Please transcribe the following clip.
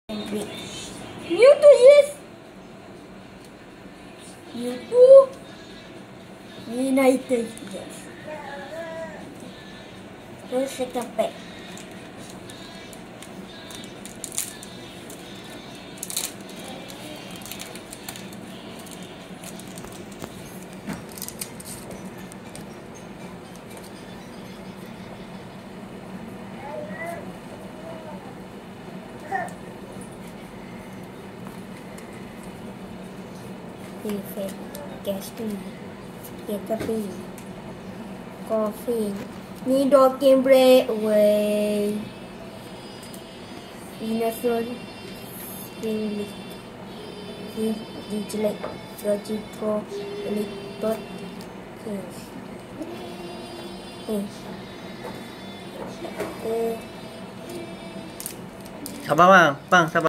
Mewtwo, yes. Mewtwo. United, yes. Terus second pack. Perfect. Casting. Caterpie. Coffee. Nidoking Breakaway. Venusaur. Springleaf. Diglett. Surgical. Elipod. Sabar bang, sabar.